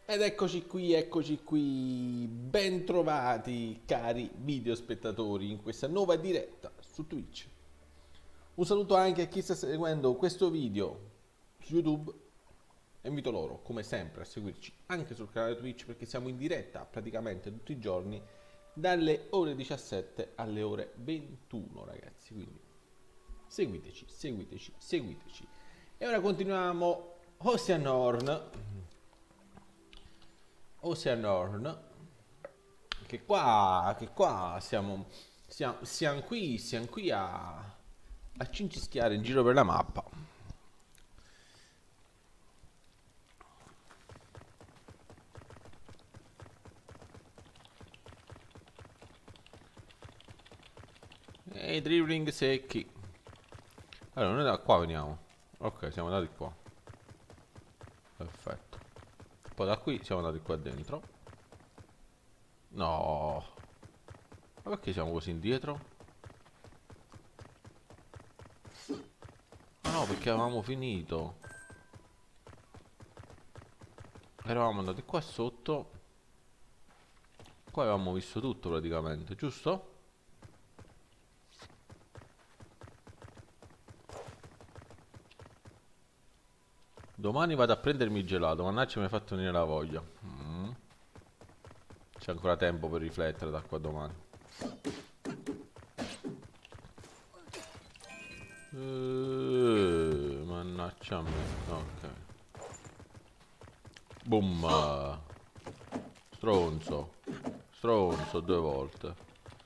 Ed eccoci qui, ben trovati cari videospettatori in questa nuova diretta su Twitch. Un saluto anche a chi sta seguendo questo video su YouTube e invito loro, come sempre, a seguirci anche sul canale Twitch perché siamo in diretta praticamente tutti i giorni dalle ore 17 alle ore 21, ragazzi. Quindi seguiteci. E ora continuiamo Oceanorn, che qua siamo qui a cincischiare in giro per la mappa. E i dribbling secchi. Allora, noi da qua veniamo. Ok, siamo andati qua. Perfetto. Poi da qui siamo andati qua dentro. No. Ma perché siamo così indietro? Ah no, perché avevamo finito. Eravamo andati qua sotto. Qua avevamo visto tutto praticamente, giusto? Domani vado a prendermi il gelato, mannaggia mi hai fatto venire la voglia. C'è ancora tempo per riflettere da qua a domani. Mannaggia a me. Ok. Boom. Stronzo. Stronzo due volte.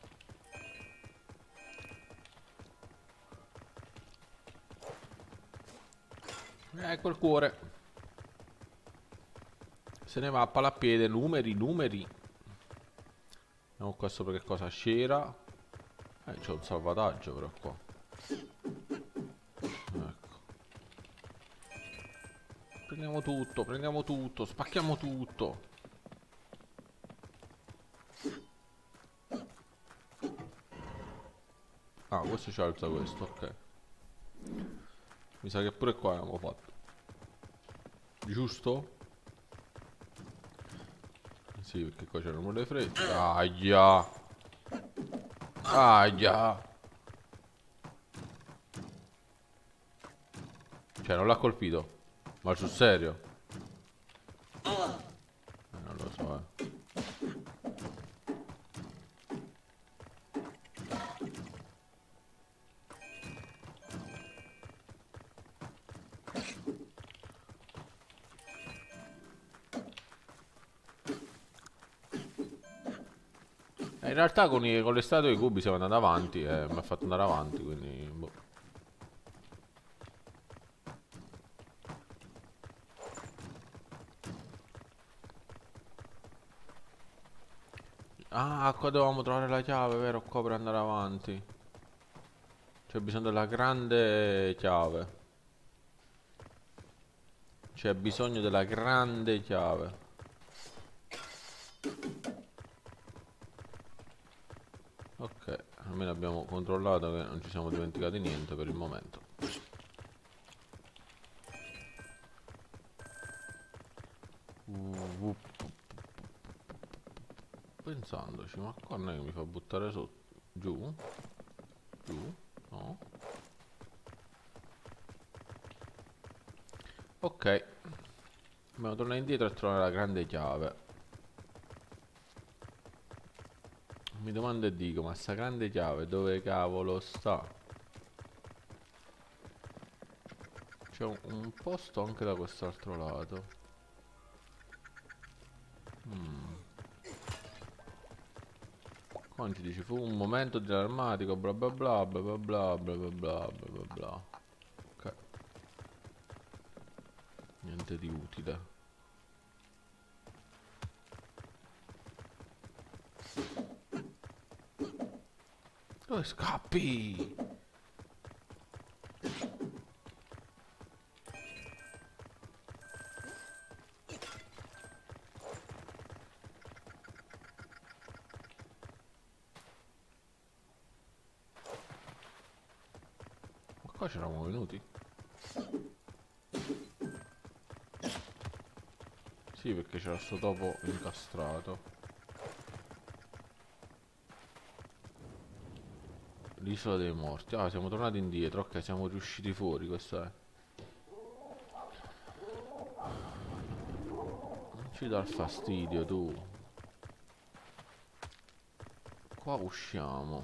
Ecco il cuore. Se ne va a palapiede. Numeri. Vediamo qua sopra che cosa c'era. C'è un salvataggio però qua. Ecco. Prendiamo tutto, spacchiamo tutto. Ah, questo ci alza questo, ok. Mi sa che pure qua abbiamo fatto. Giusto? Sì, perché qua c'erano le frecce. Aia. Aia. Cioè, non l'ha colpito. Ma sul serio? Non lo so, in realtà con le statue e i cubi siamo andati avanti e mi ha fatto andare avanti, quindi... boh. Ah, qua dovevamo trovare la chiave, vero? Qua per andare avanti. C'è bisogno della grande chiave. C'è bisogno della grande chiave. Ok, almeno abbiamo controllato che non ci siamo dimenticati niente per il momento. Pensandoci, ma qua non è che mi fa buttare sotto. Giù? Giù? No? Ok. Dobbiamo tornare indietro e trovare la grande chiave. Mi domando e dico, ma sta grande chiave dove cavolo sta? C'è un posto anche da quest'altro lato. Quanti dici? Fu un momento drammatico, bla bla bla bla bla bla bla bla bla bla bla bla. Ok. Niente di utile. Dove scappi? Ma qua c'eravamo venuti? Sì, perché c'era sto topo incastrato. L'isola dei morti. Ah, siamo tornati indietro. Ok, siamo riusciti fuori, questo è. Non ci dar fastidio, tu. Qua usciamo.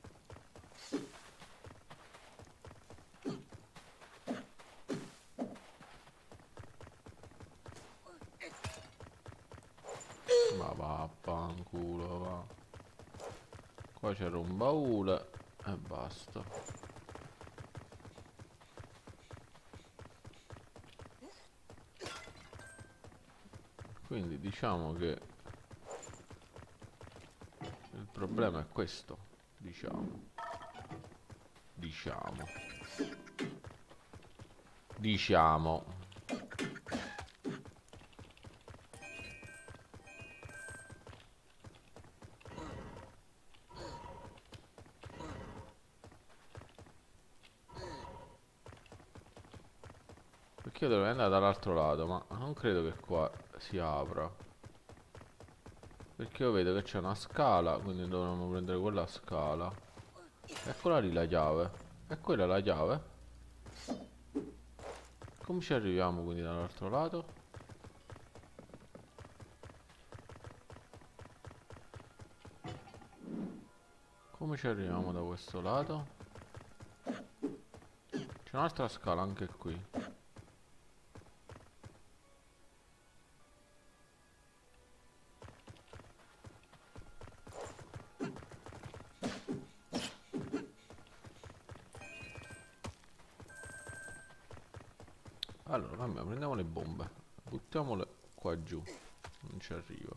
Ma vaffanculo, va. Qua c'era un baule e basta. Quindi diciamo che il problema è questo. Diciamo. Diciamo. Diciamo. Perché io dovrei andare dall'altro lato, ma non credo che qua si apra. Perché io vedo che c'è una scala, quindi dovremmo prendere quella scala. Eccola lì la chiave. E quella è la chiave. Come ci arriviamo quindi dall'altro lato? Come ci arriviamo da questo lato? C'è un'altra scala anche qui. Allora, vabbè, prendiamo le bombe. Buttiamole qua giù. Non ci arriva.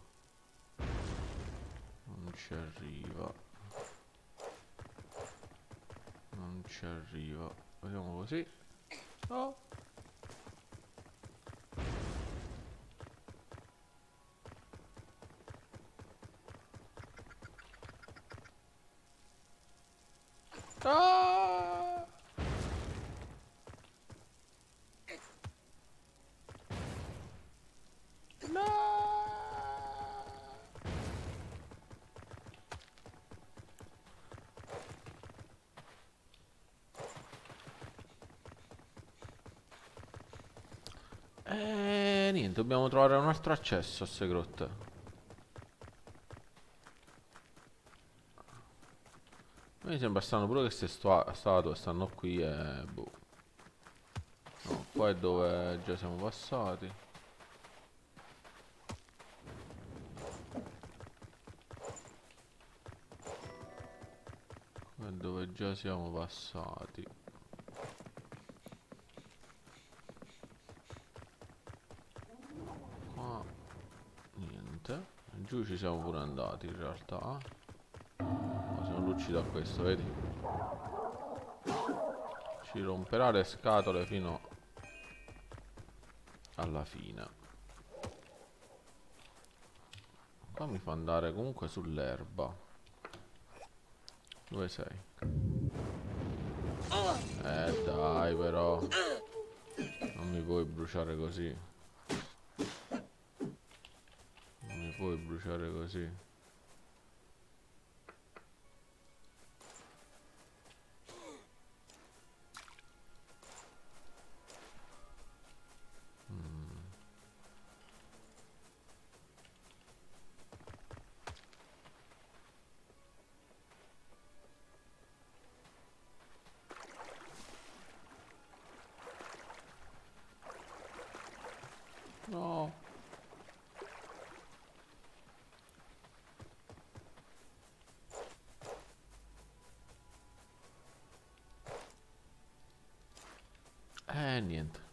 Non ci arriva. Non ci arriva. Vediamo così. Oh. Ah! No! Niente, dobbiamo trovare un altro accesso a queste grotte. Mi sembra strano pure che queste statue stanno qui e boh. No, qua è dove già siamo passati. Qua è dove già siamo passati. Qua niente. Giù ci siamo pure andati in realtà. Ma sono riuscito a questo, vedi? Ci romperà le scatole fino alla fine. Qua mi fa andare comunque sull'erba. Dove sei? Dai però. Non mi puoi bruciare così. Non mi puoi bruciare così. No. Niente.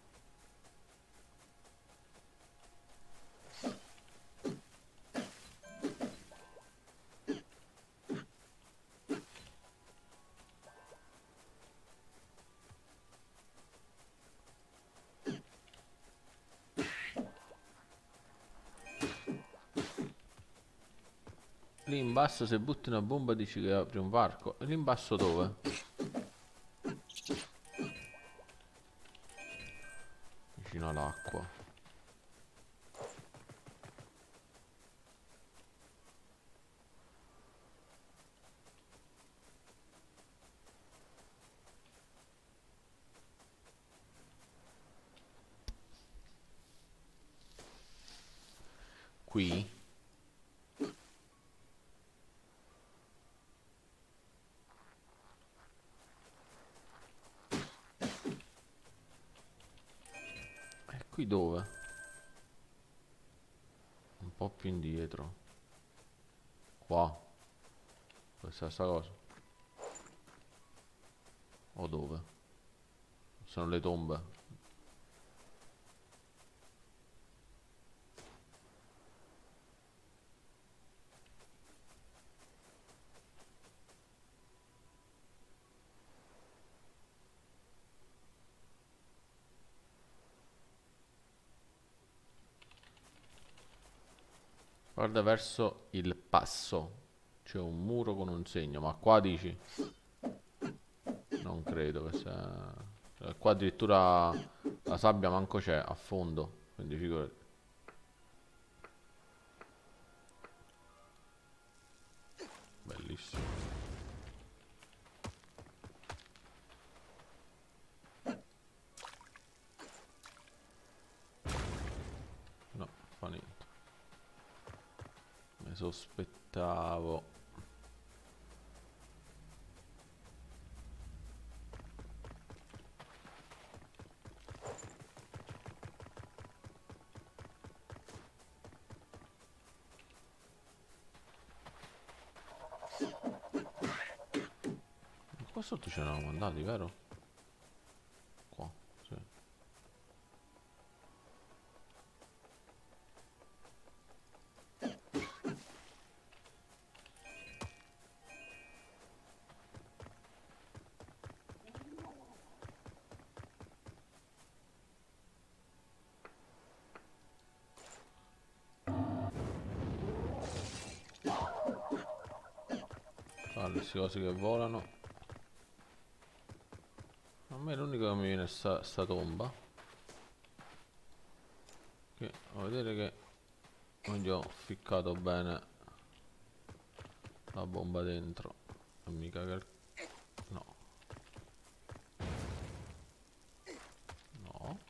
Lì in basso se butti una bomba dici che apri un varco. Lì in basso dove? Vicino all'acqua. Qui? E qui dove? Un po' più indietro. Qua. Questa è sta cosa. O dove? Sono le tombe. Guarda verso il passo. C'è un muro con un segno, ma qua dici? Non credo che sia... Qua addirittura la sabbia manco c'è a fondo, quindi figurati. Bellissimo. No, fa niente. Ne sospettavo. Qua sotto ce l'eravamo andati, vero? Qua, sì. Guarda, queste cose che volano. A me l'unico che mi viene è sta tomba. Che a vedere che non gli ho ficcato bene la bomba dentro. Non mica che... No. No.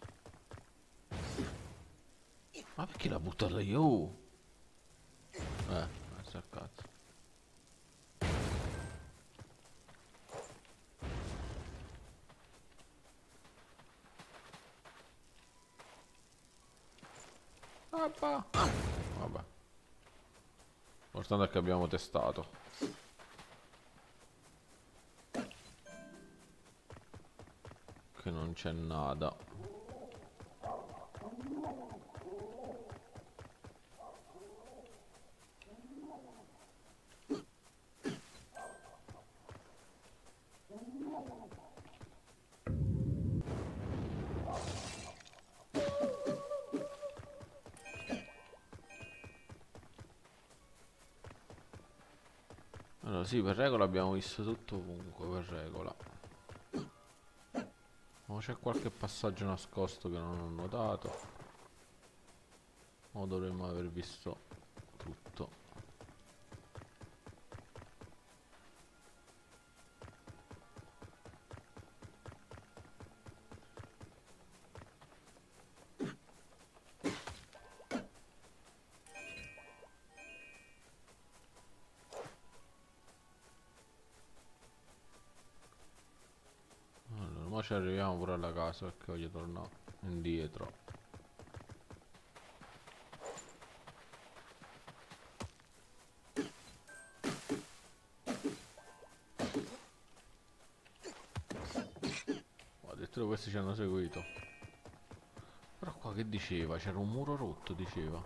Ma perché la buttarla io? Adesso a cazzo. Vabbè. Vabbè. L'importante è che abbiamo testato. Che non c'è nada. Allora sì, per regola abbiamo visto tutto ovunque, per regola. Ma c'è qualche passaggio nascosto che non ho notato. O dovremmo aver visto tutto. Allora, ma ci arriviamo pure alla casa perché voglio tornare indietro. Oh, addirittura questi ci hanno seguito. Però qua che diceva? C'era un muro rotto, diceva.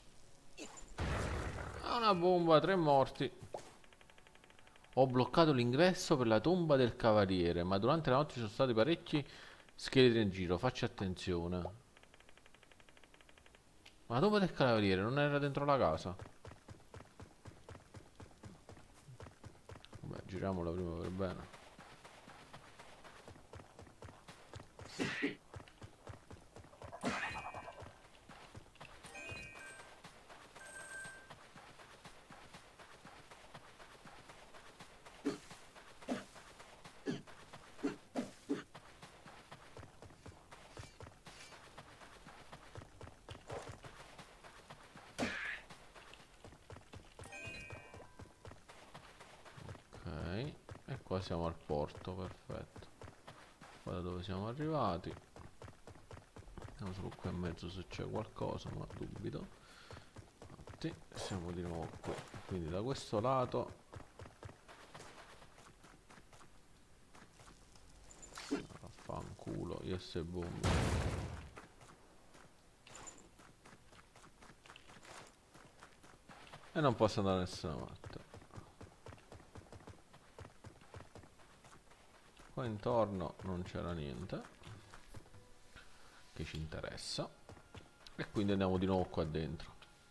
Ah, una bomba, 3 morti. Ho bloccato l'ingresso per la tomba del cavaliere, ma durante la notte ci sono stati parecchi scheletri in giro, faccia attenzione. Ma la tomba del cavaliere non era dentro la casa? Vabbè, giriamola prima per bene. qua siamo al porto, perfetto. Qua da dove siamo arrivati. Vediamo solo qua in mezzo se c'è qualcosa, ma dubito. Infatti, siamo di nuovo qui. Quindi da questo lato. Vaffanculo, yes e boom. E non posso andare da nessuna parte. Qua intorno non c'era niente che ci interessa. E quindi andiamo di nuovo qua dentro.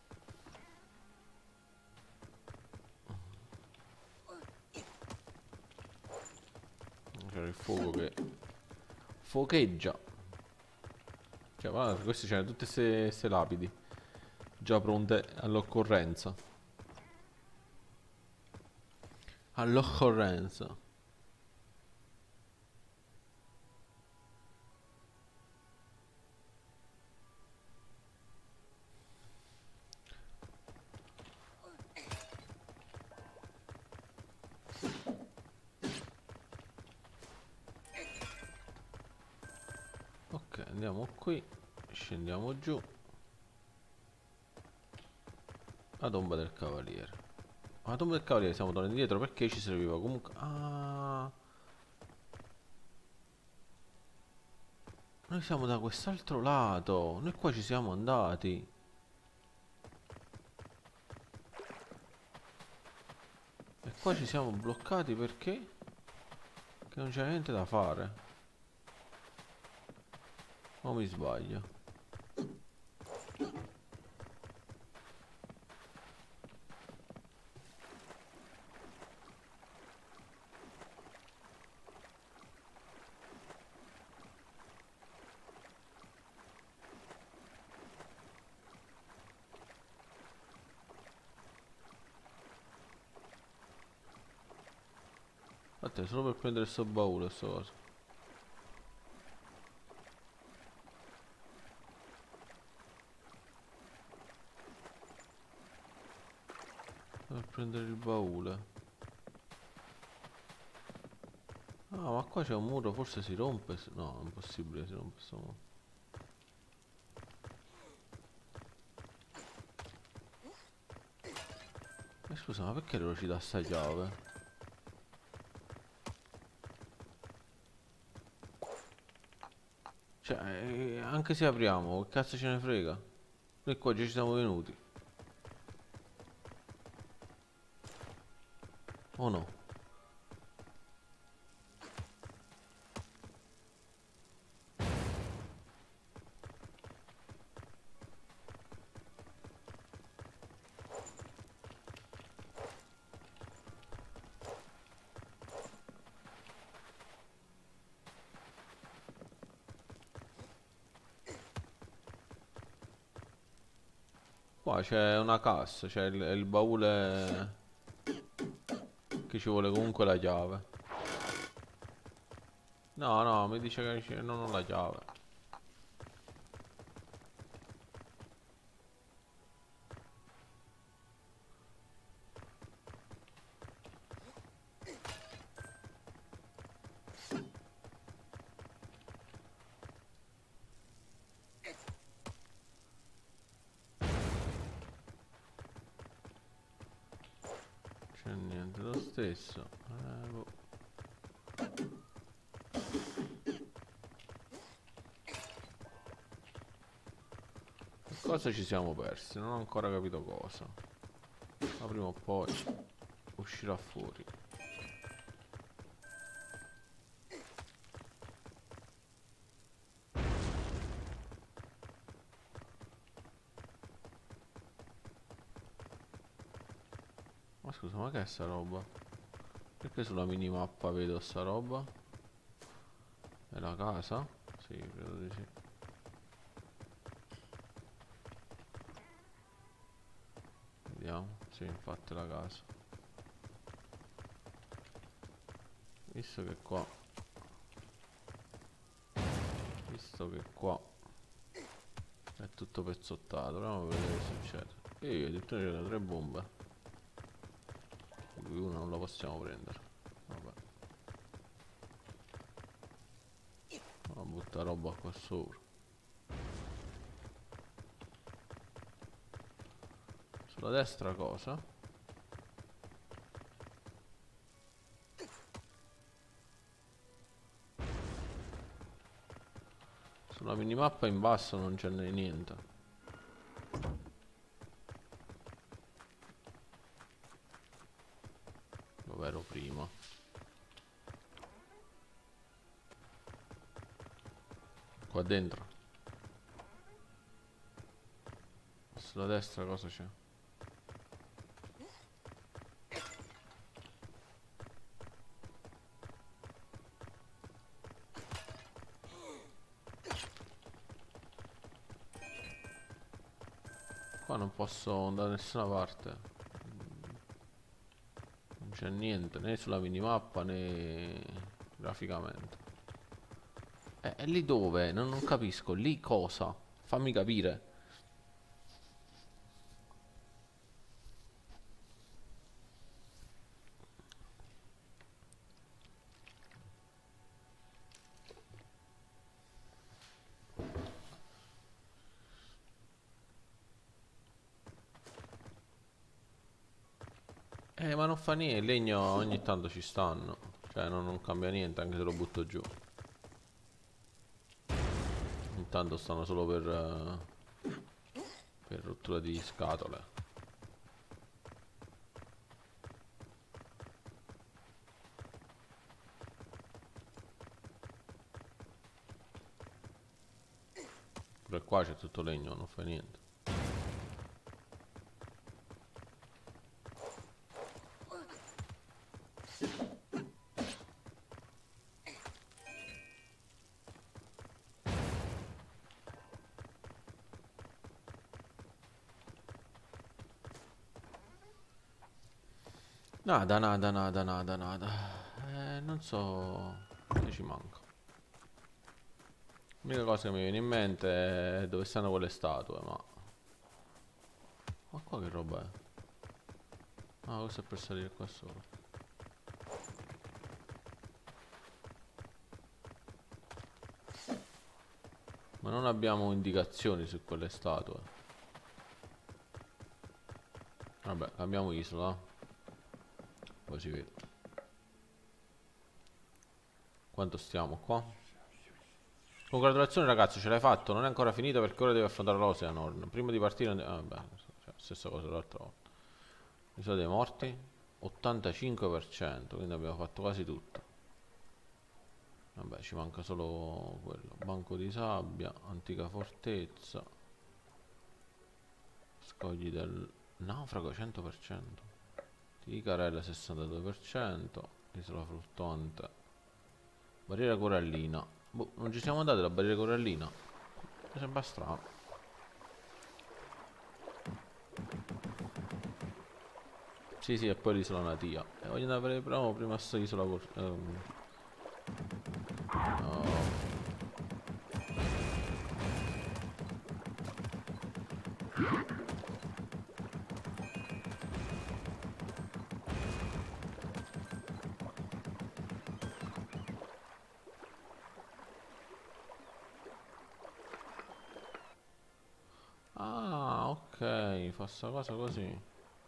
C'era il fuoco che focheggia. Cioè, guarda, queste c'erano tutte queste lapidi già pronte all'occorrenza. All'occorrenza. Ok, andiamo qui. Scendiamo giù. La tomba del cavaliere. La tomba del cavaliere siamo tornati indietro perché ci serviva comunque. Ah, noi siamo da quest'altro lato. Noi qua ci siamo andati. E qua ci siamo bloccati perché? Che non c'è niente da fare. O mi sbaglio? Aspetta, solo per prendere sto baule, sto cosa. Per prendere il baule. Ah, ma qua c'è un muro, forse si rompe. No, è impossibile, si rompe sto muro. Scusa, ma perché lo ci dà sta chiave? Cioè, anche se apriamo, che cazzo ce ne frega? Noi qua già ci siamo venuti. O no? Qua c'è una cassa, c'è il baule che ci vuole comunque la chiave. No, no, mi dice che non ho la chiave. C'è niente, lo stesso. Boh. Cosa ci siamo persi? Non ho ancora capito cosa. Ma prima o poi uscirà fuori. Ma scusa, ma che è sta roba? Perché sulla minimappa vedo sta roba? È la casa? Sì, credo di sì. Vediamo. Sì, infatti è la casa. Visto che qua è tutto pezzottato, proviamo a vedere che succede. E addirittura c'erano 3 bombe, di cui una non la possiamo prendere. Vabbè. Ma butta roba qua sopra. Sulla destra cosa? Sulla minimappa in basso non c'è niente. Dove ero prima? Qua dentro. Sulla destra cosa c'è? Qua non posso andare da nessuna parte. Non c'è niente, né sulla minimappa né graficamente. E lì dove? Non capisco. Lì cosa? Fammi capire. Ma non fa niente, il legno ogni tanto ci stanno. Cioè non cambia niente anche se lo butto giù. Intanto stanno solo per rottura di scatole. Pure qua c'è tutto legno, non fa niente. Nada, nada, nada, nada, nada. Non so che ci manca. L'unica cosa che mi viene in mente è dove stanno quelle statue, ma... Ma qua che roba è? Ah, questo è per salire qua sopra. Ma non abbiamo indicazioni su quelle statue. Vabbè, cambiamo isola. Poi si vede. Quanto stiamo qua? Congratulazioni ragazzi, ce l'hai fatto. Non è ancora finita perché ora devi affrontare l'Oceanhorn. Prima di partire... vabbè, cioè, stessa cosa dell'altra volta. Isola dei morti 85%, quindi abbiamo fatto quasi tutto. Vabbè, ci manca solo quello. Banco di sabbia, antica fortezza, scogli del naufrago 100%, Ticarella 62%, isola fluttuante, barriera corallina. Boh, non ci siamo andati alla barriera corallina. Mi sembra strano. Sì, sì, e poi l'isola natia. E voglio andare a vedere però prima sta isola no. Ah, ok, fa sta cosa così.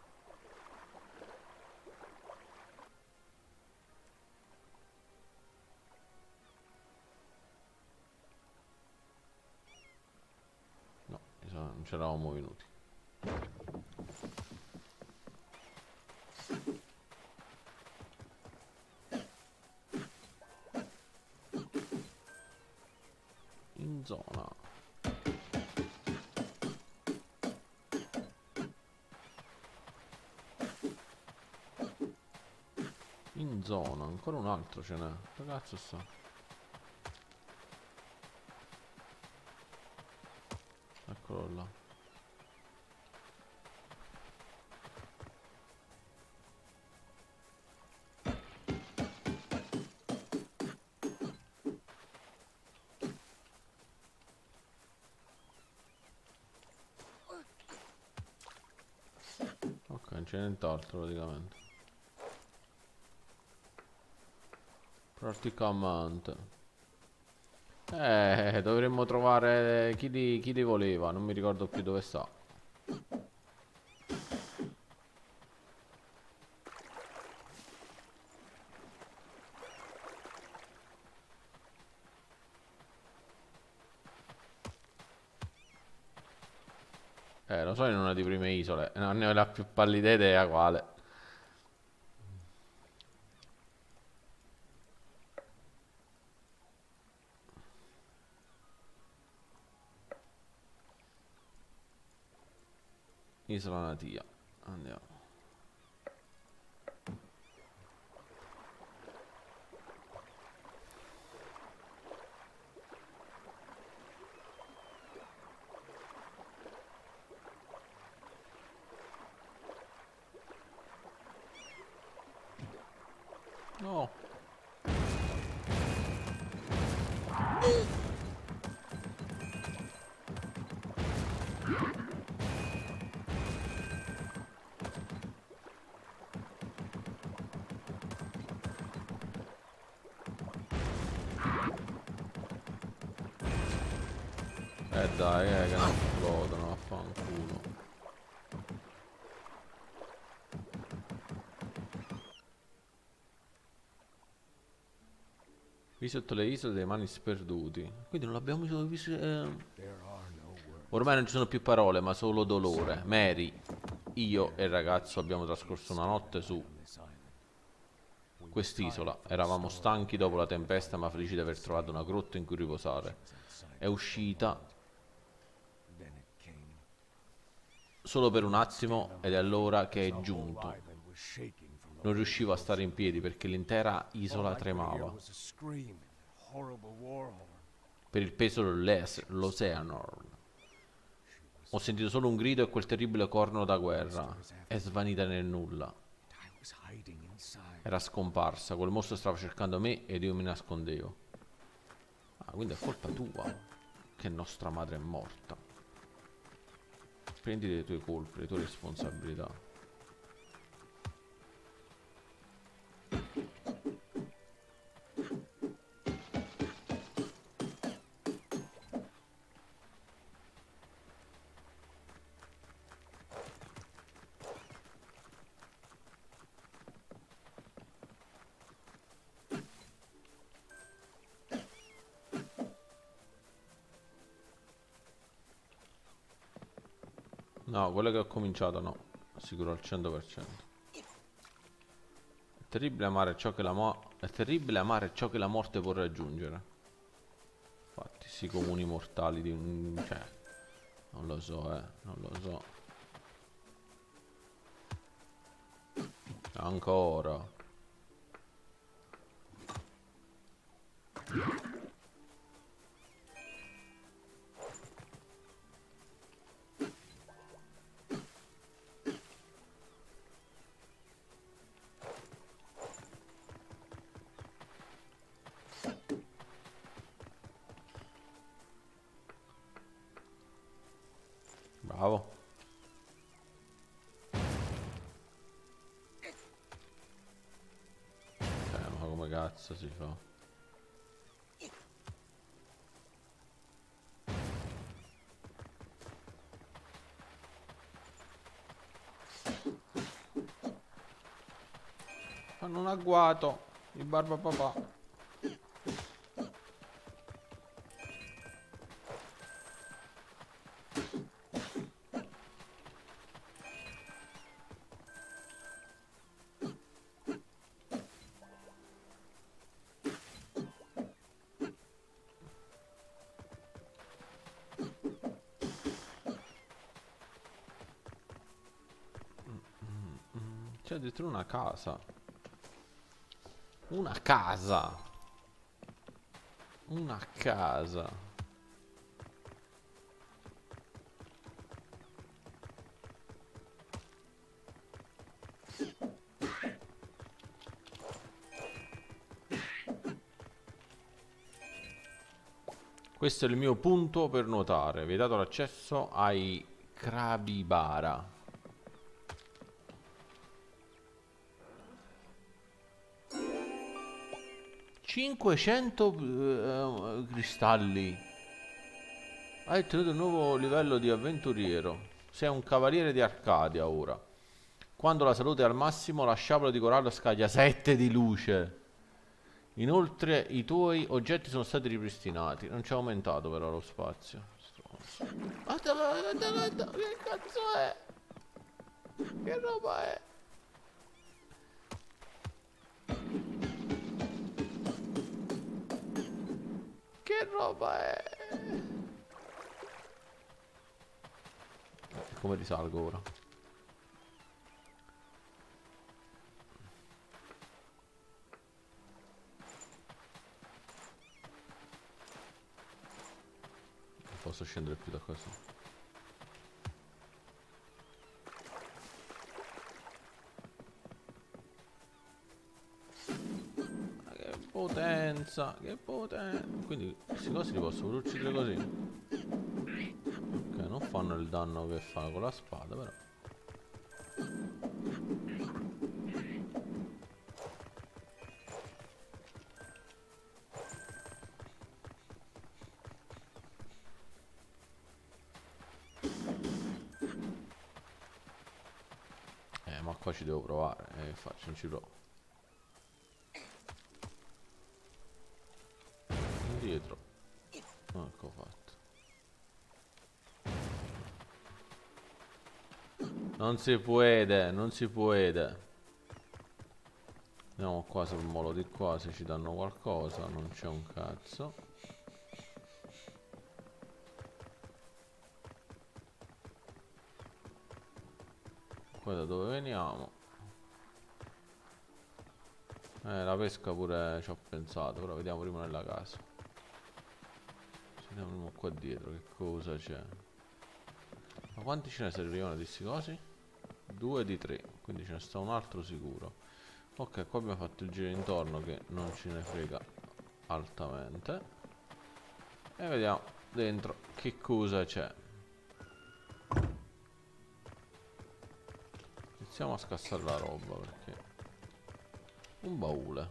No, non ci eravamo venuti. In zona. In zona, ancora un altro ce n'è. Che cazzo sta? Eccolo là. Ok, non c'è nient'altro praticamente. Praticamente. Dovremmo trovare chi li voleva, non mi ricordo più dove sta. Lo so in una di prime isole, non ne ho la più pallida idea quale. Isola Natia. Andiamo. No. Dai, che non esplodono, affanculo. Qui sotto le isole dei mani sperduti. Quindi non l'abbiamo visto. Ormai non ci sono più parole, ma solo dolore. Mary, io e il ragazzo abbiamo trascorso una notte su quest'isola. Eravamo stanchi dopo la tempesta, ma felici di aver trovato una grotta in cui riposare. È uscita solo per un attimo ed è allora che è giunto. Non riuscivo a stare in piedi perché l'intera isola tremava per il peso dell'oceano. Ho sentito solo un grido e quel terribile corno da guerra. È svanita nel nulla. Era scomparsa. Quel mostro stava cercando me ed io mi nascondevo. Ah, quindi è colpa tua che nostra madre è morta. Prendi le tue colpe, le tue responsabilità. No, quello che ho cominciato no, sicuro al 100%. È terribile amare ciò che è terribile amare ciò che la morte può raggiungere. Infatti, sti comuni mortali di un... cioè, non lo so, non lo so. Ancora. Bravo. Ma come cazzo si fa? Fanno un agguato. Il barba papà. C'è addirittura una casa. Una casa. Una casa. Questo è il mio punto per nuotare. Vietato l'accesso ai Crabibara. 500 cristalli. Hai ottenuto un nuovo livello di avventuriero. Sei un cavaliere di Arcadia ora. Quando la salute è al massimo, la sciabola di corallo scaglia 7 di luce. Inoltre i tuoi oggetti sono stati ripristinati. Non ci è aumentato però lo spazio. Stronzo. Guarda, che cazzo è? Che roba è? Che roba è? Come risalgo ora? Non posso scendere più da così. Che potenza, che potenza. Quindi questi cosi li posso pure uccidere così. Ok, non fanno il danno che fanno con la spada però. Ma qua ci devo provare, faccio, non ci provo. Indietro. Ecco fatto. Non si puede, non si puede. Andiamo qua sul molo di qua se ci danno qualcosa, non c'è un cazzo. Qua da dove veniamo? La pesca pure ci ho pensato, però vediamo prima nella casa. Vediamo prima qua dietro che cosa c'è. Ma quanti ce ne servivano di sti cosi? 2 di 3, quindi ce ne sta un altro sicuro. Ok, qua abbiamo fatto il giro intorno che non ce ne frega altamente. E vediamo dentro che cosa c'è. Iniziamo a scassare la roba perché... Un baule.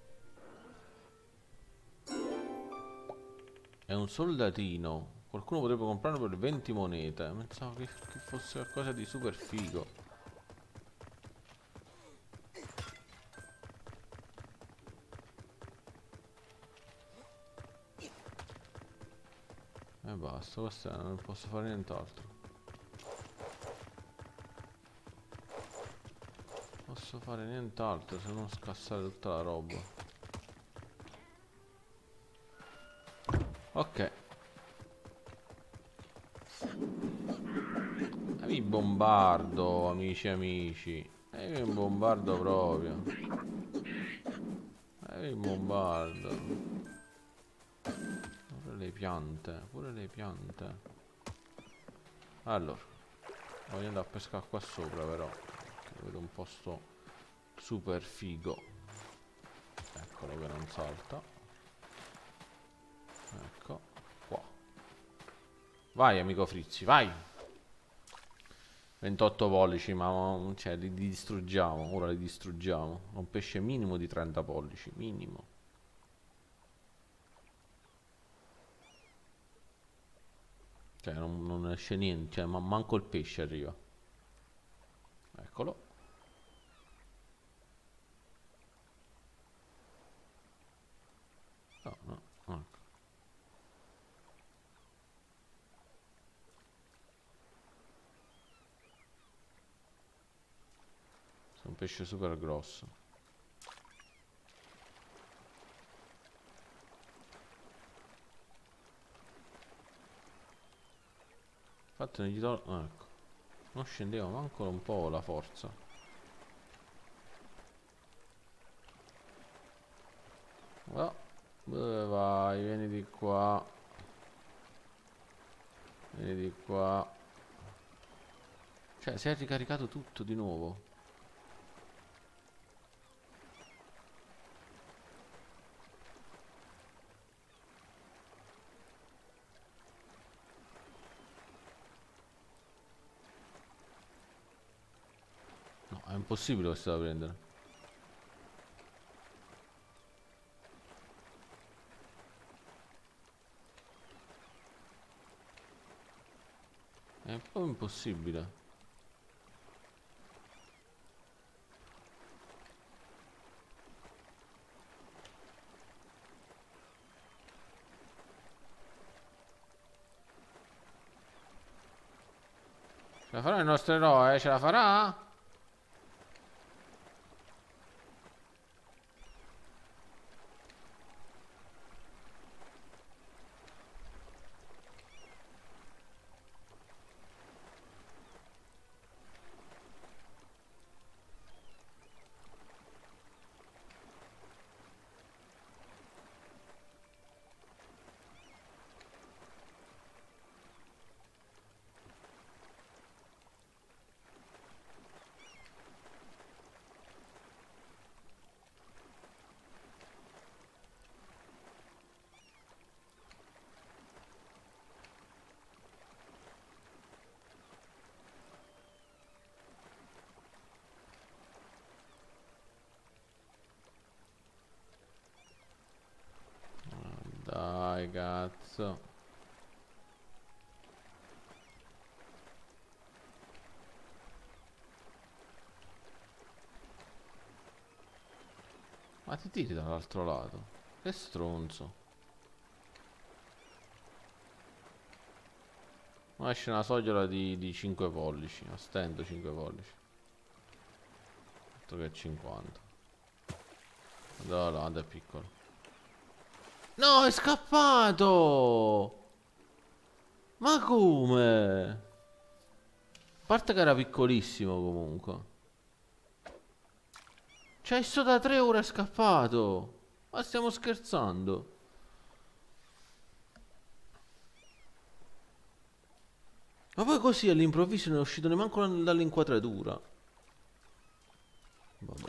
È un soldatino. Qualcuno potrebbe comprarlo per 20 monete. Pensavo che fosse qualcosa di super figo. E basta, questo non posso fare nient'altro. Posso fare nient'altro se non scassare tutta la roba. Ok. Mi bombardo, amici e amici. Mi bombardo proprio. Mi bombardo. Pure le piante, pure le piante. Allora, voglio andare a pescare qua sopra però. Vedo un posto super figo. Eccolo che non salta. Ecco qua. Vai amico Frizzi, vai. 28 pollici, ma cioè li distruggiamo. Ora li distruggiamo. Un pesce minimo di 30 pollici, minimo. Cioè non esce niente, cioè, ma manco il pesce arriva. Eccolo. No, no, ecco. È un pesce super grosso. Infatti non gli do... ecco. Non scendeva manco un po' la forza. Oh, dove vai? Vieni di qua. Vieni di qua. Cioè, si è ricaricato tutto di nuovo. No, è impossibile questo da prendere. possibile? Ce la farà il nostro eroe? Ce la farà? Dai, cazzo. Ma ti tiri dall'altro lato? Che stronzo. Ma esce una soglia di 5 pollici. A stento 5 pollici. Altro che 50. Allora, è piccolo. No, è scappato! Ma come? A parte che era piccolissimo comunque. Cioè, sto da 3 ore è scappato. Ma stiamo scherzando? Ma poi così all'improvviso non è uscito neanche dall'inquadratura. Vabbè.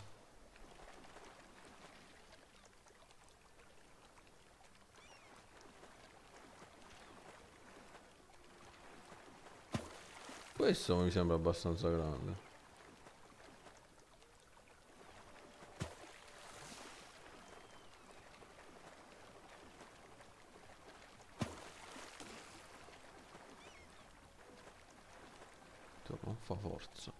Questo mi sembra abbastanza grande. Non fa forza.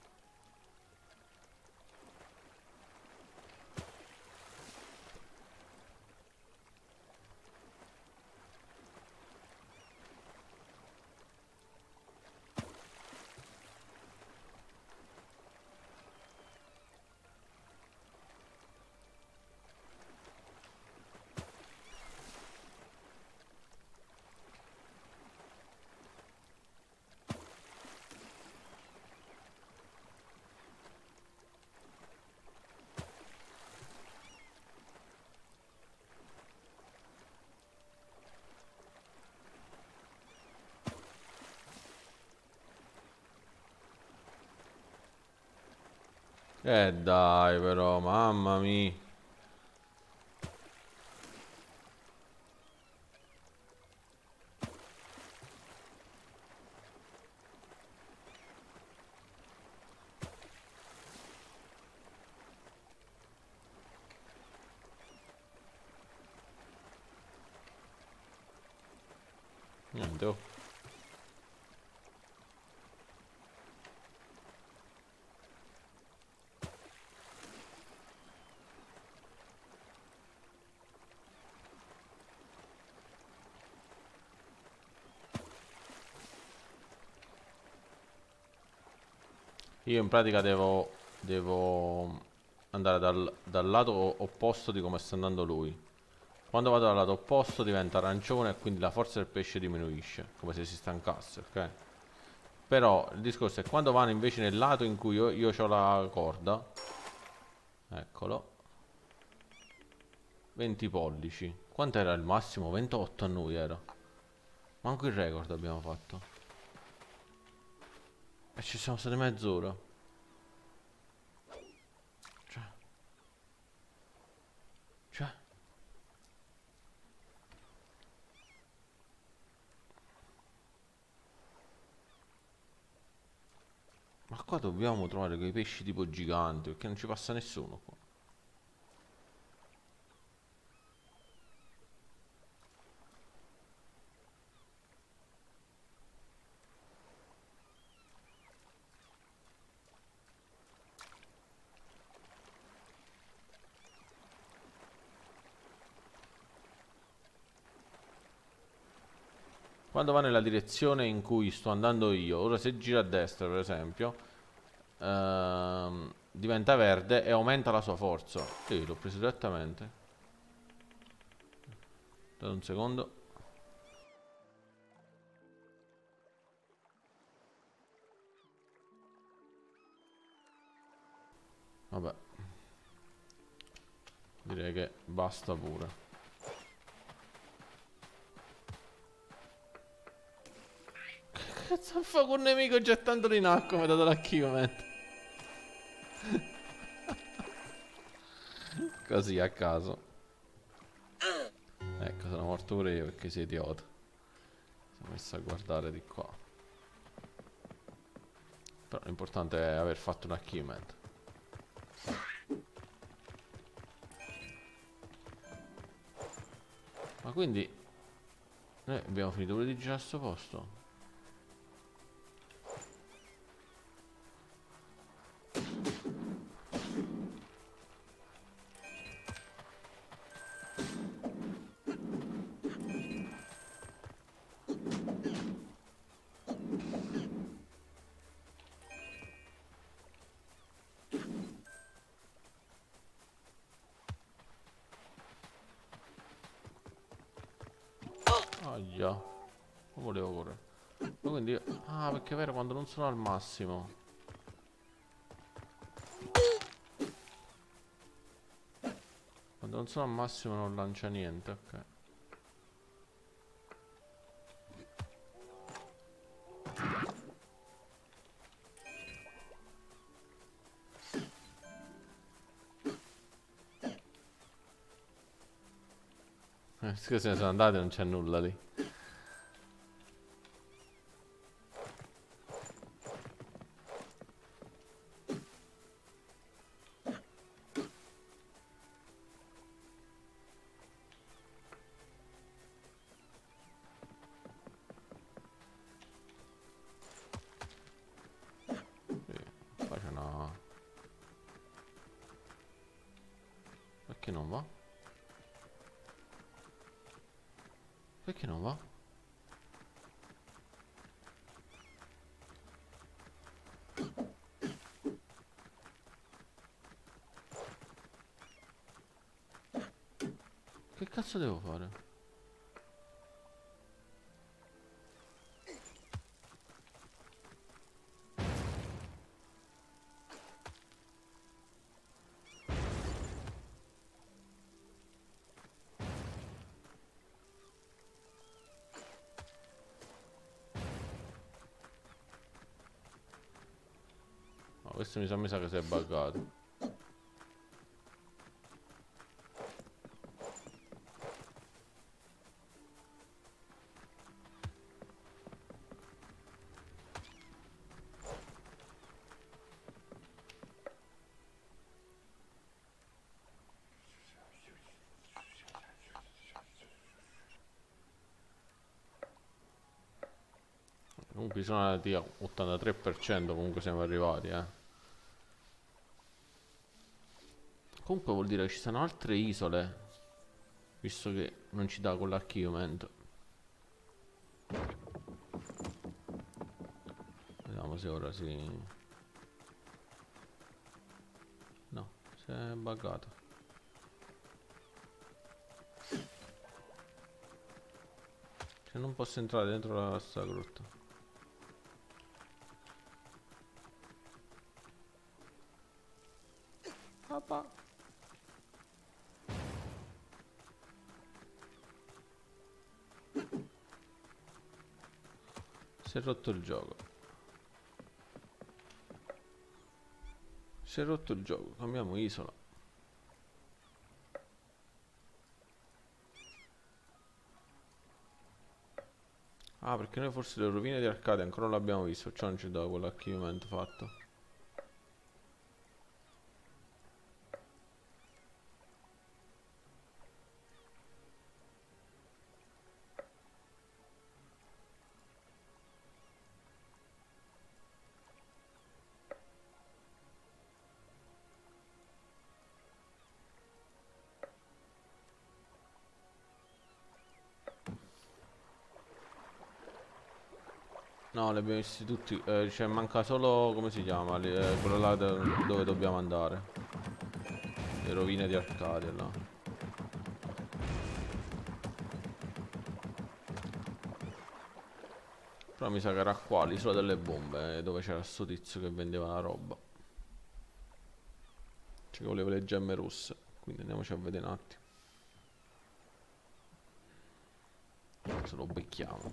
Dai però, mamma mia. Niente, oh. Io in pratica devo andare dal lato opposto di come sta andando lui. Quando vado dal lato opposto diventa arancione e quindi la forza del pesce diminuisce, come se si stancasse, ok? Però il discorso è quando vanno invece nel lato in cui io ho la corda, eccolo, 20 pollici. Quant'era il massimo? 28 a noi era. Manco il record abbiamo fatto. E ci siamo stati mezz'ora. Cioè, cioè. Ma qua dobbiamo trovare quei pesci tipo giganti, perché non ci passa nessuno qua. Quando va nella direzione in cui sto andando io, ora se gira a destra per esempio, diventa verde e aumenta la sua forza. Sì, l'ho preso direttamente. Aspetta un secondo. Vabbè, direi che basta pure. Che cazzo fa con un nemico gettandolo in acqua? Mi ha dato l'achievement. Così a caso. Ecco, sono morto pure io perché sei idiota. Mi sono messo a guardare di qua. Però l'importante è aver fatto un achievement. Ma quindi noi abbiamo finito pure di girare a sto posto. Ahia, non volevo correre. Ma quindi ah, perché è vero quando non sono al massimo. Quando non sono al massimo non lancia niente, ok. Scusa, se ne sono andati, non c'è nulla lì. Sì, qua c'è una... Perché non va? Perché non va? Che cazzo devo fare? No, questo mi sa che si è buggato. Comunque sono andati a 83%, comunque siamo arrivati, Comunque vuol dire che ci sono altre isole, visto che non ci dà con l'achievement. Vediamo se ora si... No, si è buggato. Cioè non posso entrare dentro la sta grotta. Papà. Si è rotto il gioco. Si è rotto il gioco, cambiamo isola. Ah, perché noi forse le rovine di Arcadia ancora non l'abbiamo visto, cioè non ci dà quell'achievement fatto. No, li abbiamo visti tutti. Cioè, manca solo. Come si chiama? Quello là dove dobbiamo andare. Le rovine di Arcadia là. Però mi sa che era qua, l'isola delle bombe, dove c'era sto tizio che vendeva la roba. Cioè che voleva le gemme rosse. Quindi andiamoci a vedere un attimo. Se lo becchiamo.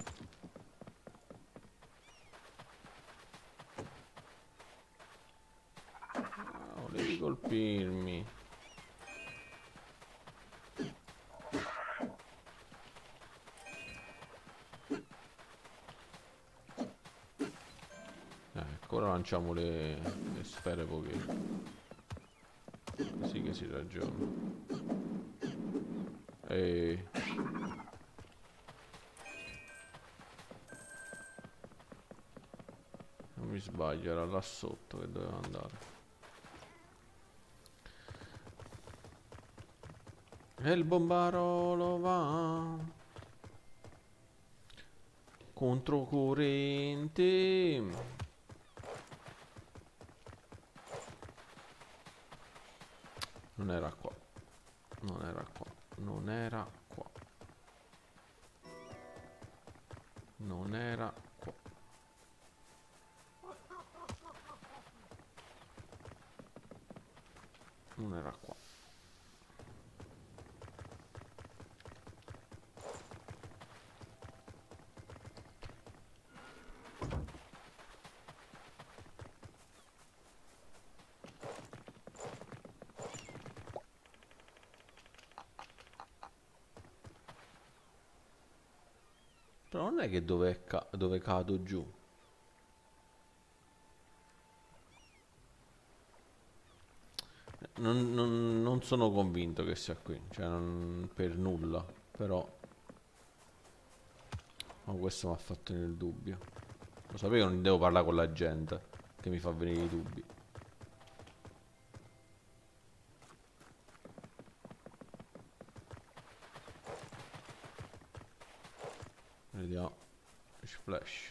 Volevi colpirmi. Ecco, ora lanciamo le sfere poche. Così che si ragiona. E... non mi sbaglio, era là sotto che doveva andare. E il bombarolo va controcorrente. Non era qua. Non era qua. Non era qua. Non era qua. Non era qua. Però non è che dove cado giù. Non sono convinto che sia qui. Cioè, per nulla. Però... ma questo mi ha fatto nel dubbio. Lo sapevo che non devo parlare con la gente. Che mi fa venire i dubbi. Vediamo. Splash.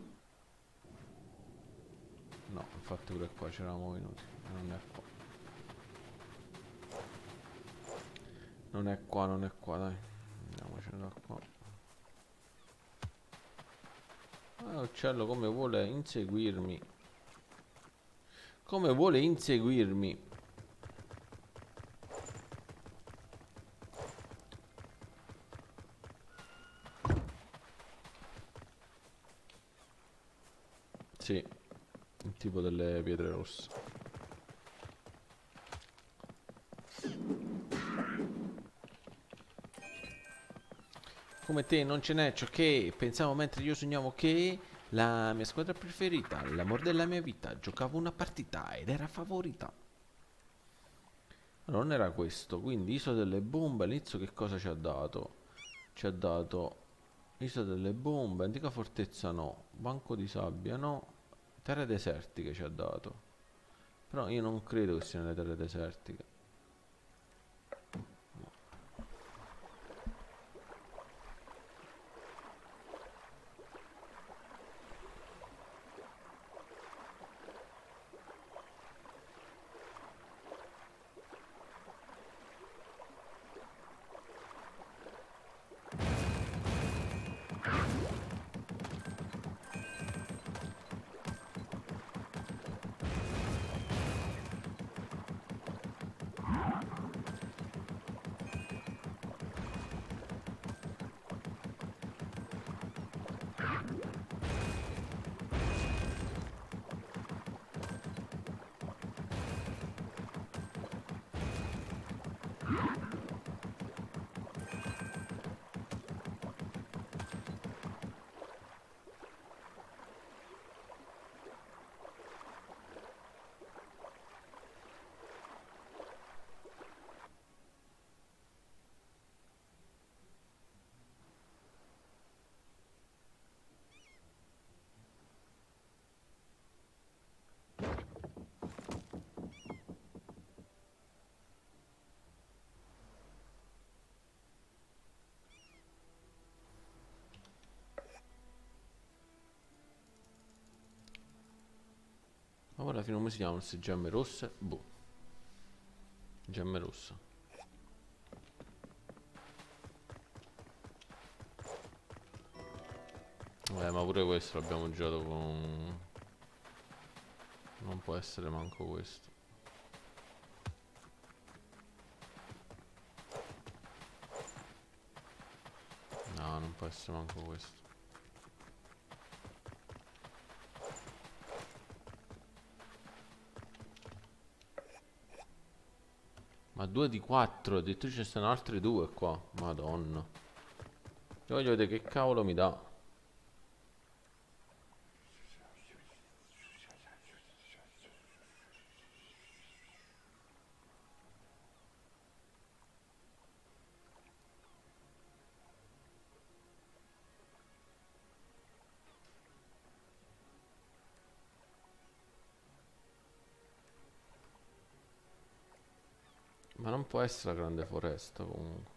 No, infatti pure qua c'eravamo venuti. Non è qua. Non è qua, non è qua, dai. Andiamocene da qua. Ah, uccello come vuole inseguirmi. Come vuole inseguirmi. Sì, il tipo delle pietre rosse. Come te non ce n'è, ciò che pensavo mentre io sognavo che la mia squadra preferita, l'amor della mia vita, giocava una partita ed era favorita. Non era questo, quindi Isola delle bombe all'inizio che cosa ci ha dato? Ci ha dato Isola delle bombe, antica fortezza no, banco di sabbia no, terre desertiche ci ha dato. Però io non credo che siano le terre desertiche. fine come si chiamano queste gemme rosse? Boh. Gemme rosse. Ma pure questo l'abbiamo giocato con... Non può essere manco questo. No, non può essere manco questo. Ma 2 di 4, addirittura ci stanno altri 2 qua. Madonna. Io voglio vedere che cavolo mi dà. Ma non può essere la grande foresta comunque.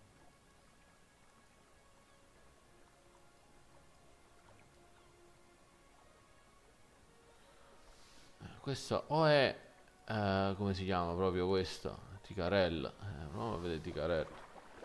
Questa o è... come si chiama proprio questa? Ticarella. Proviamo a vedere Ticarella.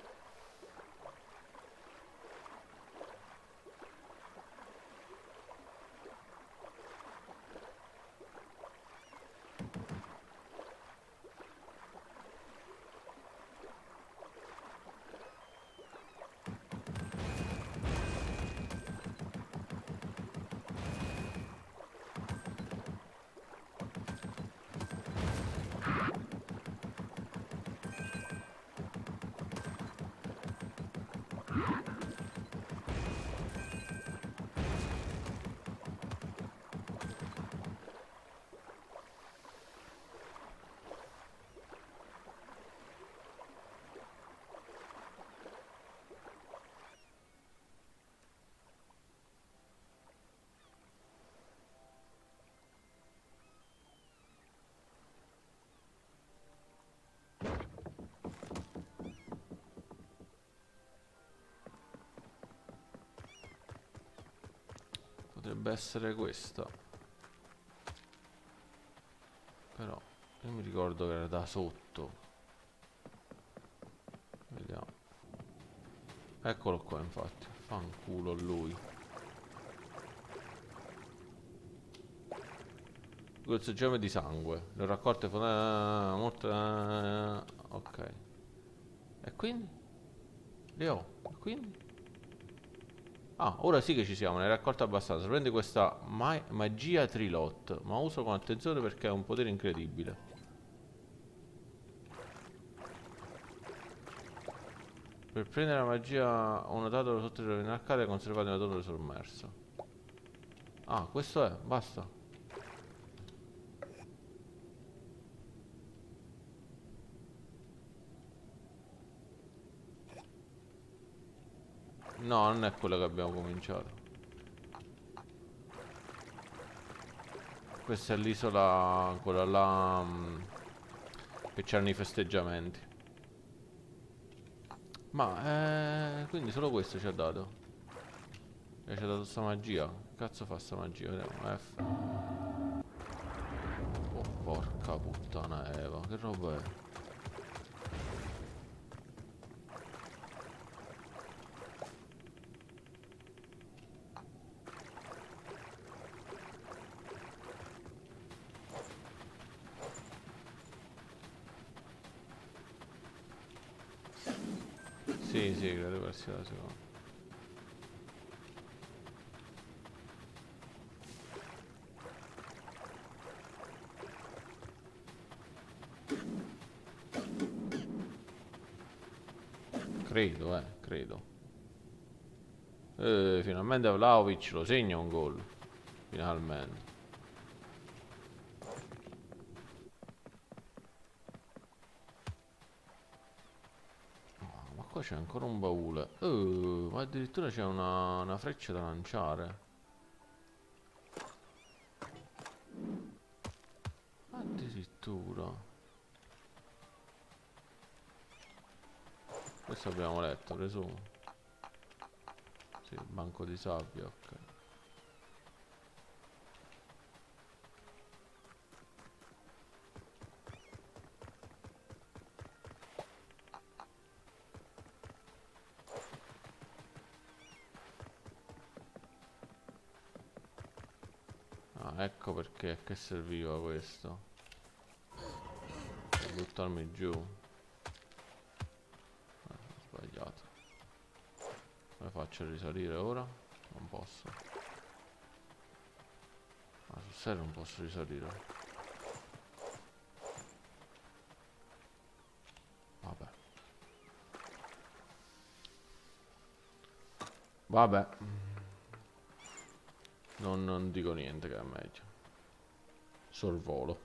Potrebbe essere questa. Però io mi ricordo che era da sotto. Vediamo. Eccolo qua infatti. Fanculo lui. Questo gemme di sangue. Le ho raccolte molte. Ok. E quindi? Le ho. E quindi? Ah, ora sì che ci siamo, ne hai raccolto abbastanza. Prendi questa magia Trilot, ma uso con attenzione perché ha un potere incredibile. Per prendere la magia ho notato sotto in arcade conservato nella torre sommersa. Ah, questo è, basta. No, non è quello che abbiamo cominciato. Questa è l'isola, quella là, che c'erano i festeggiamenti. Ma, quindi solo questo ci ha dato. E ci ha dato sta magia. Che cazzo fa sta magia? Vediamo, F. Oh, porca puttana Eva, che roba è? Sì, sì, credo che sia la seconda. Credo, credo. Finalmente Vlahovic lo segna un gol. Finalmente. Oh, ma qua c'è ancora un baule. Ma addirittura c'è una freccia da lanciare. Addirittura. Questo abbiamo letto, presumo. Sì, banco di sabbia, ok. ecco perché, che serviva questo. Per buttarmi giù. Ho sbagliato. Come faccio a risalire ora? Non posso. Ma sul serio non posso risalire. Vabbè. Vabbè. Non dico niente che è meglio. Sorvolo.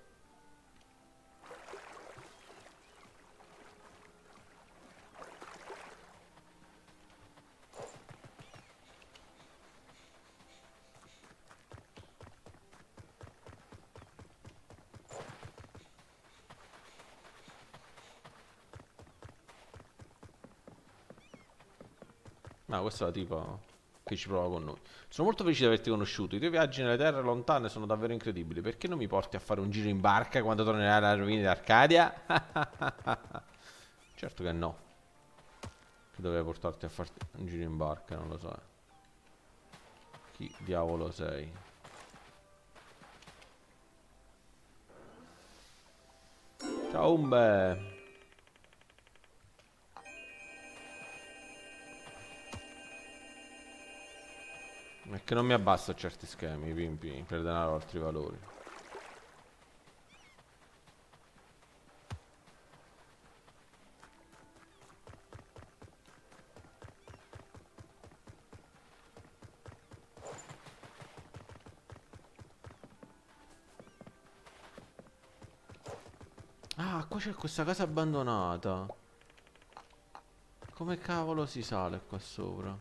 Ah, questa è la tipa che ci prova con noi. Sono molto felice di averti conosciuto. I tuoi viaggi nelle terre lontane sono davvero incredibili. Perché non mi porti a fare un giro in barca quando tornerai alla rovina d'Arcadia? Certo che no. Che dovrei portarti a farti un giro in barca, non lo so. Chi diavolo sei? Ciao Umbe. È che non mi abbasso a certi schemi, pimpi, per denaro o altri valori. Ah, qua c'è questa casa abbandonata. Come cavolo si sale qua sopra?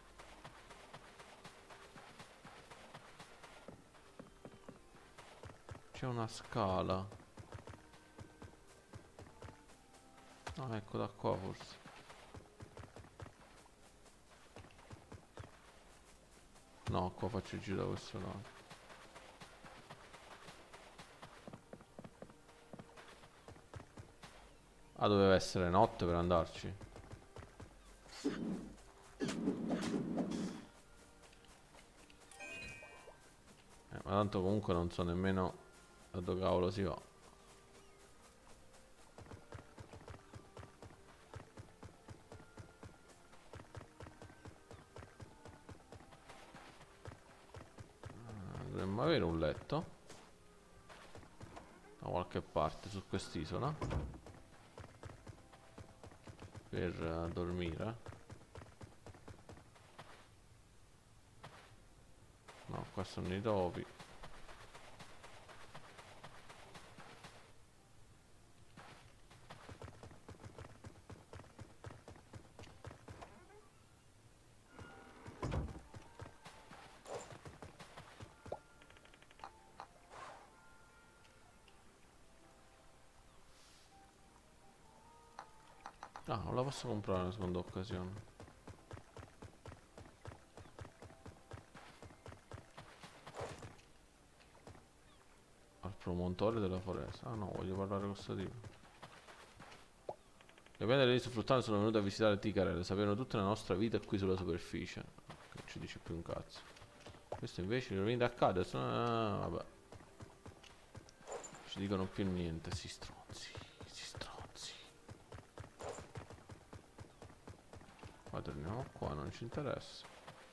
C'è una scala. Ah, ecco da qua forse. No, qua faccio il giro da questo lato. Ah, doveva essere notte per andarci. Ma tanto comunque non so nemmeno da dove cavolo si va. Dovremmo avere un letto da qualche parte su quest'isola per dormire. No, qua sono i topi. Ah, non la posso comprare in seconda occasione. Al promontorio della foresta. Ah no, voglio parlare con sto tipo. Le piante delle isole fluttuanti sono venute a visitare Ticarel. Sapevano tutta la nostra vita qui sulla superficie. Che ci dice più un cazzo. Questo invece le rovine d'Arcadia sono... Ah, vabbè. Ci dicono più niente. Si stronzi. Si stronzi. Poi torniamo qua, non ci interessa.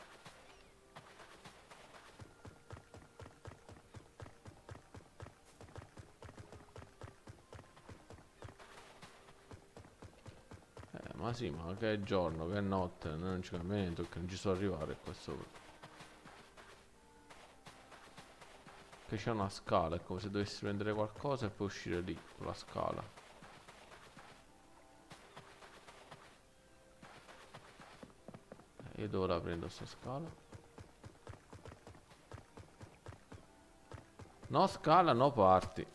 Ma sì, ma che è giorno, che è notte, non ci cambia niente perché non ci so arrivare qua sopra. Che c'è una scala, è come se dovessi prendere qualcosa e poi uscire lì, con la scala. Io dove la prendo sta scala? No scala, no parti.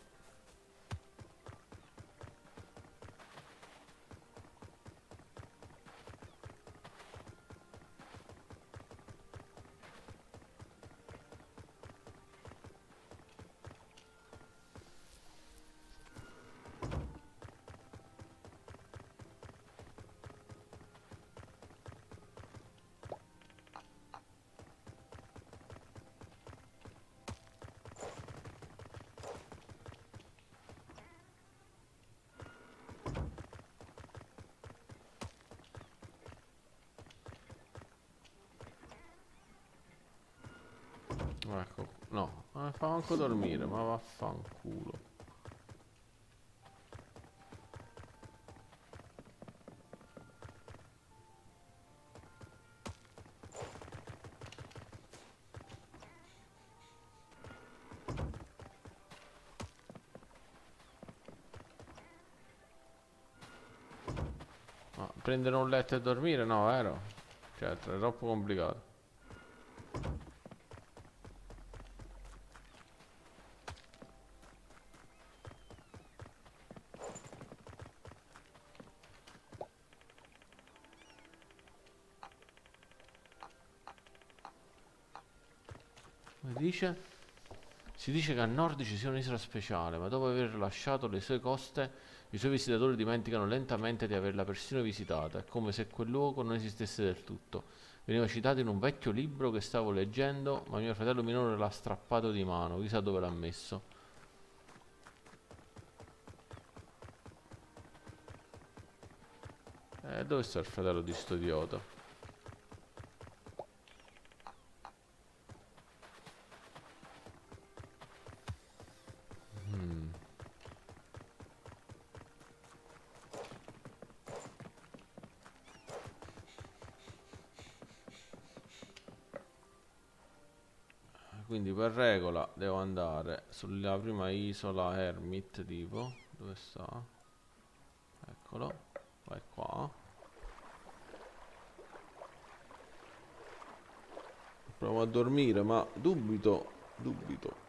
Ecco, no, non mi fa manco dormire, ma vaffanculo. No, prendere un letto e dormire, no, vero? Cioè, è troppo complicato. Come dice? Si dice che a nord ci sia un'isola speciale, ma dopo aver lasciato le sue coste, i suoi visitatori dimenticano lentamente di averla persino visitata. È come se quel luogo non esistesse del tutto. Veniva citato in un vecchio libro che stavo leggendo, ma mio fratello minore l'ha strappato di mano, chissà dove l'ha messo. Dove sta il fratello di sto idiota? Quindi per regola devo andare sulla prima isola Hermit tipo. Dove sta? Eccolo. Vai qua. Provo a dormire, ma dubito, dubito.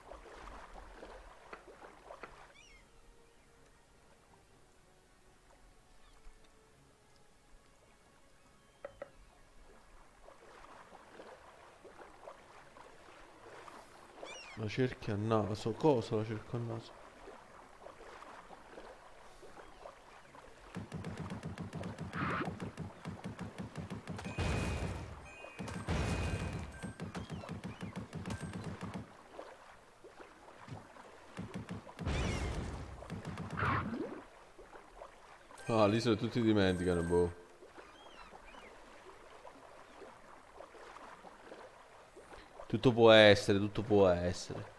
La cerchia a naso, cosa la cerco a naso? Ah, l'isola tutti dimenticano, boh. Tutto può essere, tutto può essere.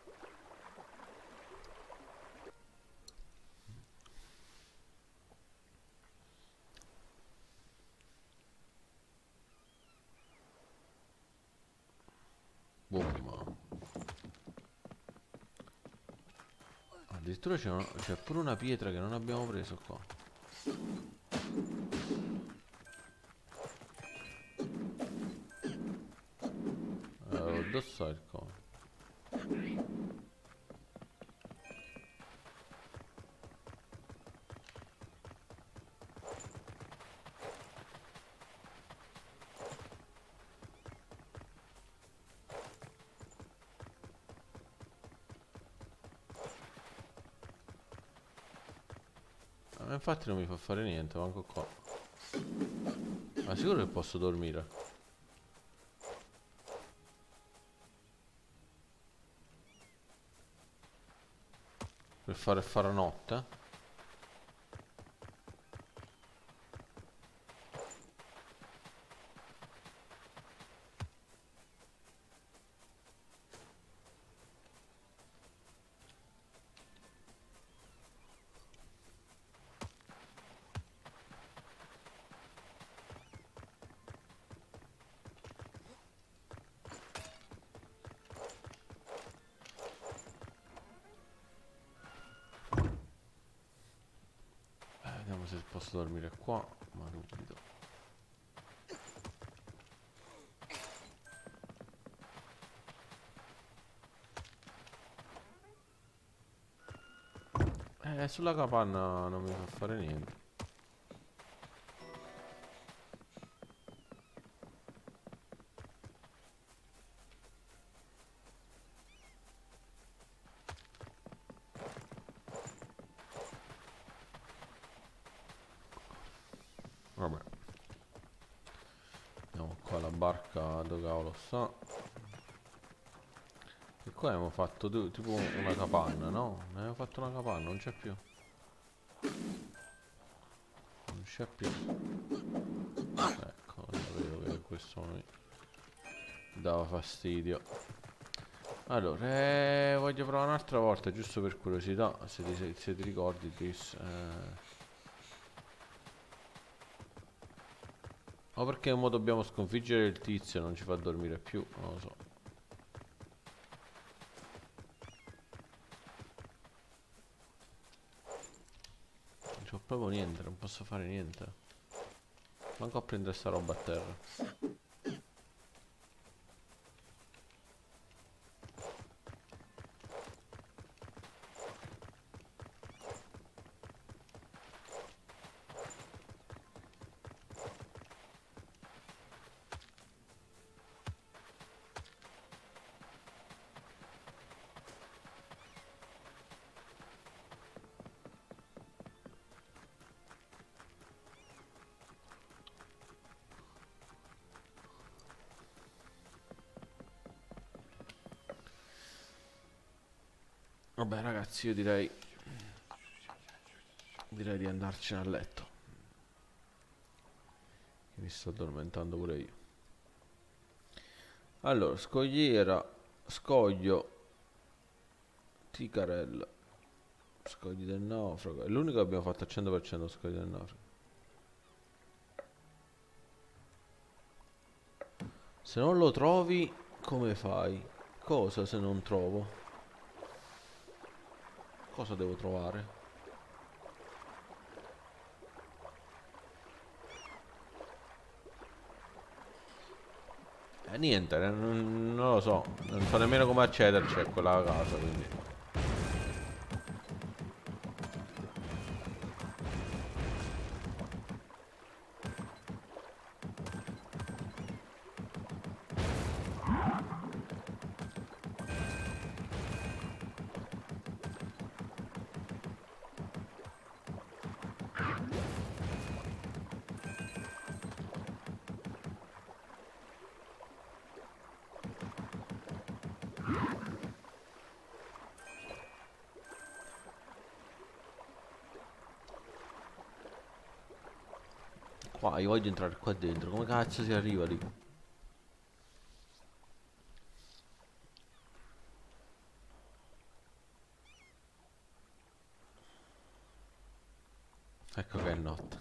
Boom. Addirittura c'è pure una pietra che non abbiamo preso qua. Dove sta il cono? Infatti non mi fa fare niente, manco qua. Ma sicuro che posso dormire? Per fare faranotte? Vediamo se posso dormire qua, ma dubito. Sulla capanna non mi fa fare niente. Vabbè. Andiamo qua la barca, dove cavolo sta? E qua abbiamo fatto tipo una capanna, no? Ne abbiamo fatto una capanna, non c'è più. Non c'è più. Ecco, sapevo che questo mi dava fastidio. Allora, voglio provare un'altra volta, giusto per curiosità, se ti ricordi, Chris. O perché mo dobbiamo sconfiggere il tizio e non ci fa dormire più, non lo so. Non c'ho proprio niente, non posso fare niente. Manco a prendere sta roba a terra. Vabbè ragazzi, io direi di andarcene a letto. Mi sto addormentando pure io. Allora, scogliera, scoglio, ticarella, scogli del naufrago. È l'unico che abbiamo fatto al 100% scogli del naufrago. Se non lo trovi, come fai? Cosa se non trovo? Cosa devo trovare? Niente, non lo so. Non so nemmeno come accederci a quella casa, quindi. Qua, io voglio entrare qua dentro. Come cazzo si arriva lì? Ecco che è notte.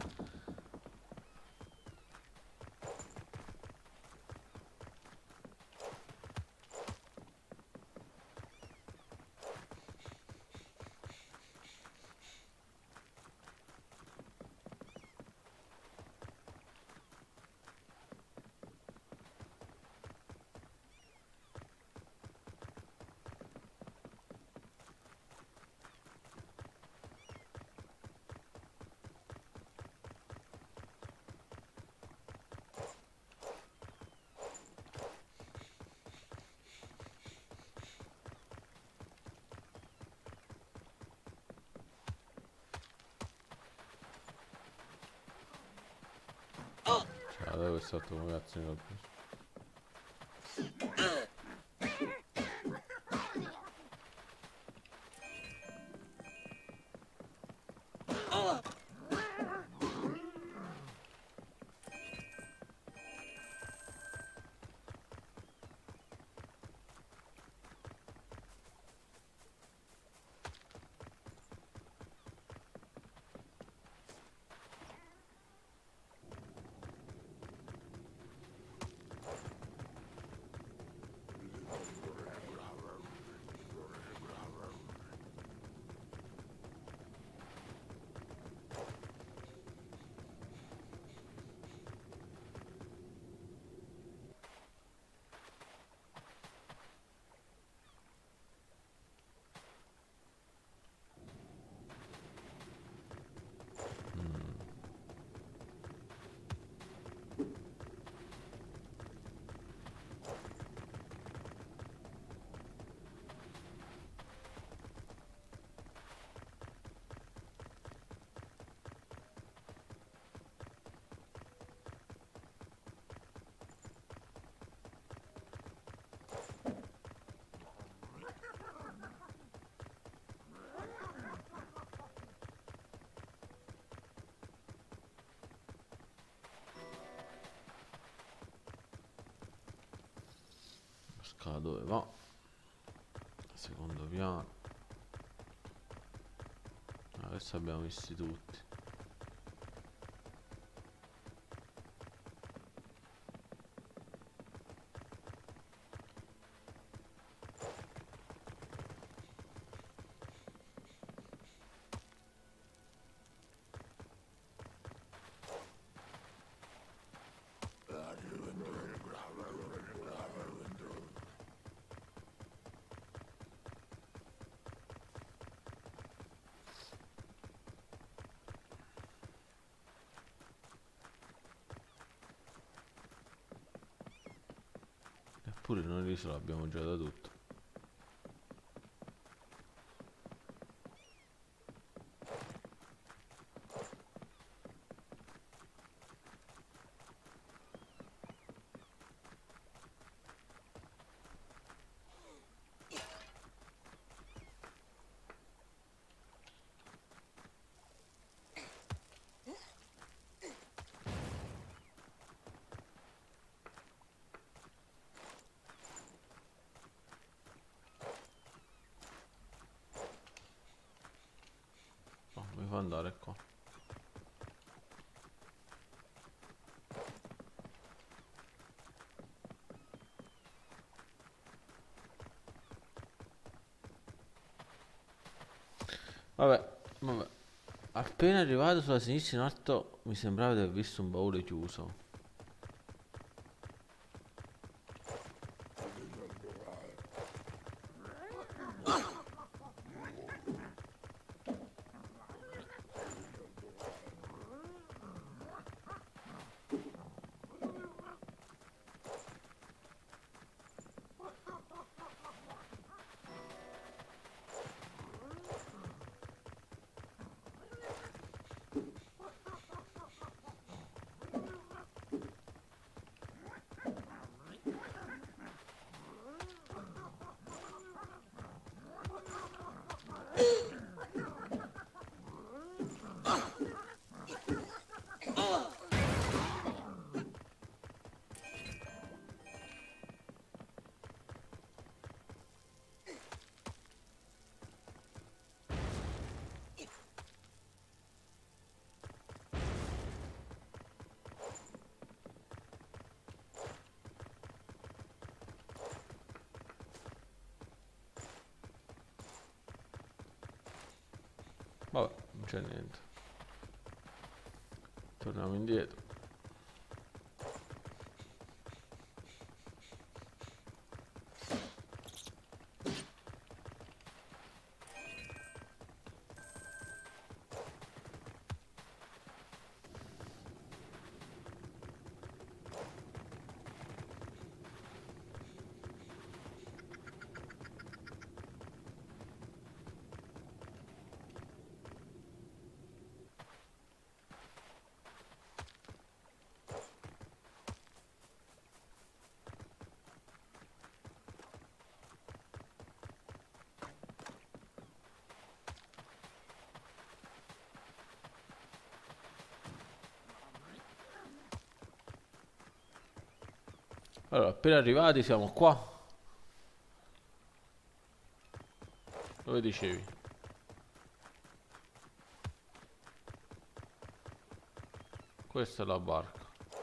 Cioè, dove è stato come cazzo mi ho preso? Scala dove va? secondo piano. Adesso abbiamo visti tutti. Eppure noi l'isola abbiamo già da tutto. No, mi fa andare qua. Vabbè. Appena arrivato sulla sinistra in alto mi sembrava di aver visto un baule chiuso. Vabbè, non c'è niente. Torniamo indietro. Allora, appena arrivati siamo qua. Dove dicevi? Questa è la barca.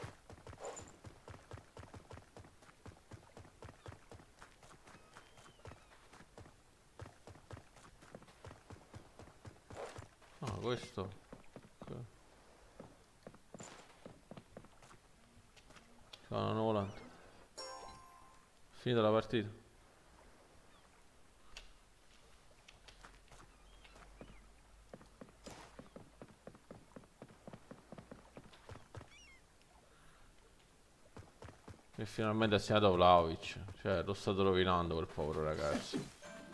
Ah, questo. Ok. Stanno volando. Finita la partita. E finalmente ha segnato Vlahovic. Cioè, lo stato rovinando quel povero ragazzo.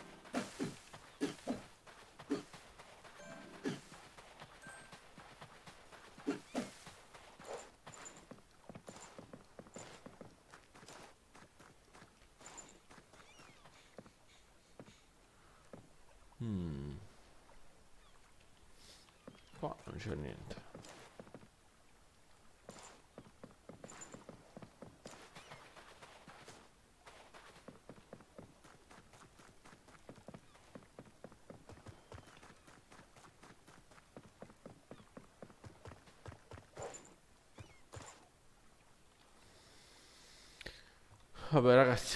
Qua non c'è niente. Vabbè ragazzi,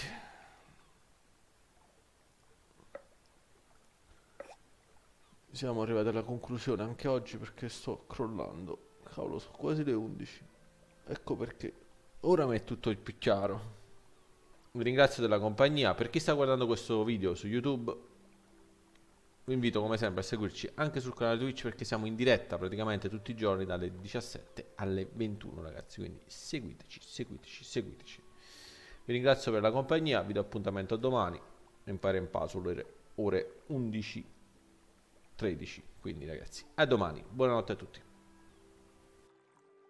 siamo arrivati alla conclusione anche oggi perché sto crollando. Cavolo, sono quasi le 11. Ecco perché ora mi è tutto più chiaro. Vi ringrazio della compagnia. Per chi sta guardando questo video su YouTube, vi invito come sempre a seguirci anche sul canale Twitch perché siamo in diretta praticamente tutti i giorni dalle 17 alle 21 ragazzi, quindi seguiteci, seguiteci, seguiteci. Vi ringrazio per la compagnia, vi do appuntamento a domani, impara in pa sulle ore 11:13, quindi ragazzi, a domani, buonanotte a tutti.